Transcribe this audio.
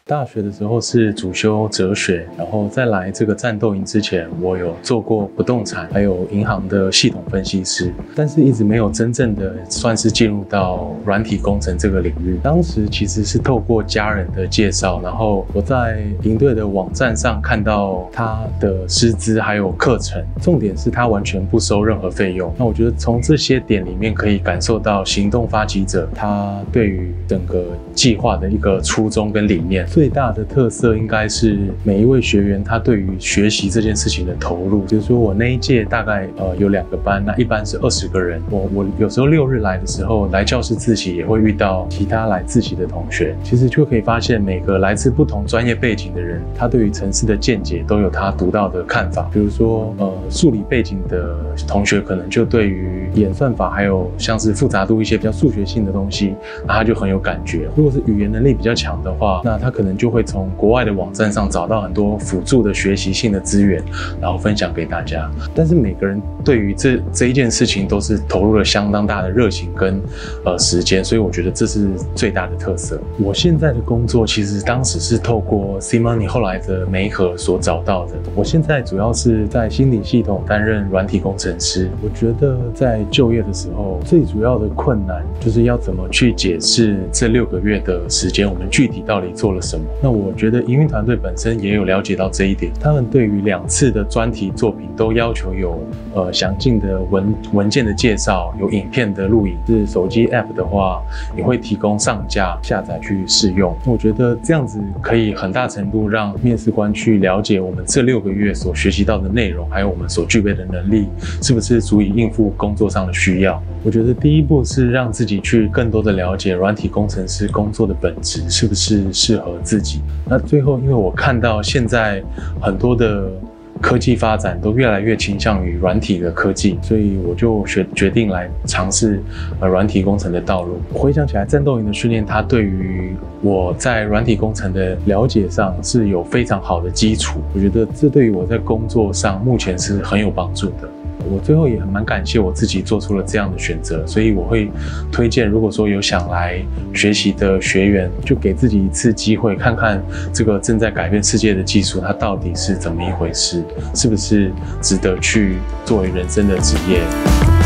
大学的时候是主修哲学，然后在来这个战斗营之前，我有做过不动产还有银行的系统分析师，但是一直没有真正的算是进入到软体工程这个领域。当时其实是透过家人的介绍，然后我在营队的网站上看到他的师资还有课程，重点是他完全不收任何费用。那我觉得从这些点里面可以感受到行动发起者他对于整个计划的一个初衷跟理念。最大的特色应该是每一位学员他对于学习这件事情的投入。比如说我那一届大概有2个班，那一班是20个人。我有时候6日来的时候，来教室自习也会遇到其他来自习的同学，其实就可以发现每个来自不同专业背景的人，他对于程式的见解都有他独到的看法。比如说数理背景的同学可能就对于演算法还有像是复杂度一些比较数学性的东西，那他就很有感觉。如果是语言能力比较强的话，那他可能就会从国外的网站上找到很多辅助的学习性的资源，然后分享给大家。但是每个人对于这一件事情都是投入了相当大的热情跟时间，所以我觉得这是最大的特色。我现在的工作其实当时是透过 C-Money 后来的媒合所找到的。我现在主要是在心理系统担任软体工程师。我觉得在就业的时候，最主要的困难就是要怎么去解释这6个月的时间我们具体到底做了什么。那我觉得营运团队本身也有了解到这一点，他们对于2次的专题作品都要求有详尽的文件的介绍，有影片的录影。是手机 App 的话，也会提供上架下载去试用。我觉得这样子可以很大程度让面试官去了解我们这6个月所学习到的内容，还有我们所具备的能力是不是足以应付工作上的需要。我觉得第一步是让自己去更多的了解软体工程师工作的本质是不是适合自己。那最后，因为我看到现在很多的科技发展都越来越倾向于软体的科技，所以我就决定来尝试软体工程的道路。回想起来，战斗营的训练，它对于我在软体工程的了解上是有非常好的基础。我觉得这对于我在工作上目前是很有帮助的。我最后也蛮感谢我自己做出了这样的选择，所以我会推荐，如果说有想来学习的学员，就给自己一次机会，看看这个正在改变世界的技术，它到底是怎么一回事，是不是值得去作为人生的职业。